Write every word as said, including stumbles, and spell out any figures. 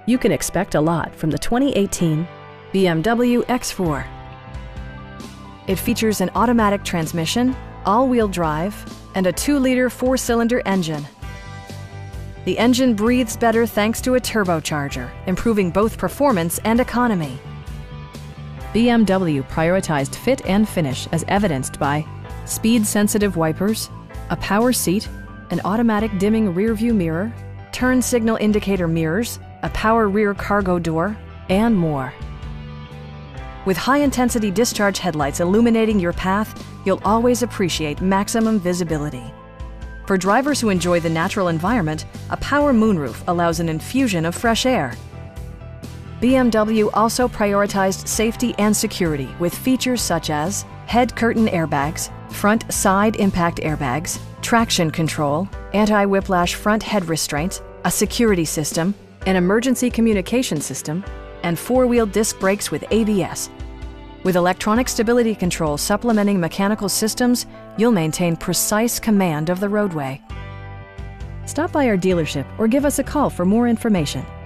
You can expect a lot from the twenty eighteen B M W X four. It features an automatic transmission, all-wheel drive, and a two liter four-cylinder engine. The engine breathes better thanks to a turbocharger, improving both performance and economy. B M W prioritized fit and finish as evidenced by speed-sensitive wipers, a power seat, an automatic dimming rear-view mirror, turn signal indicator mirrors, a power rear cargo door, and more. With high-intensity discharge headlights illuminating your path, you'll always appreciate maximum visibility. For drivers who enjoy the natural environment, a power moonroof allows an infusion of fresh air. B M W also prioritized safety and security with features such as head curtain airbags, front side impact airbags, traction control, anti-whiplash front head restraints, a security system, an emergency communication system, and four-wheel disc brakes with A B S. With electronic stability control supplementing mechanical systems, you'll maintain precise command of the roadway. Stop by our dealership or give us a call for more information.